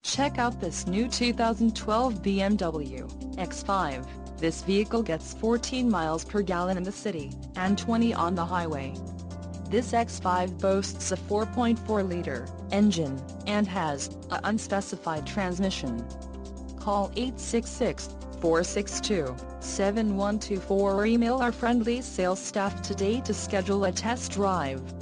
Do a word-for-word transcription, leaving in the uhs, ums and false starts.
Check out this new two thousand twelve B M W X five. This vehicle gets fourteen miles per gallon in the city, and twenty on the highway. This X five boasts a four point four liter engine, and has a unspecified transmission. Call eight six six, four six two, seven one two four or email our friendly sales staff today to schedule a test drive.